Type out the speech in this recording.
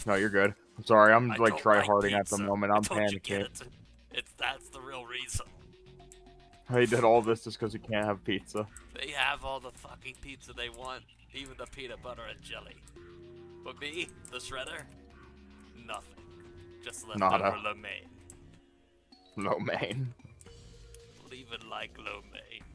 No, you're good. I'm sorry, I'm I like don't like try-harding at the pizza. moment. I I'm told you get panicking. it. That's the real reason. He did all this just because he can't have pizza. They have all the fucking pizza they want, even the peanut butter and jelly. But me, the shredder, nothing. Just leftover Nada. lo mein. Lo mein. Leave it like lo mein.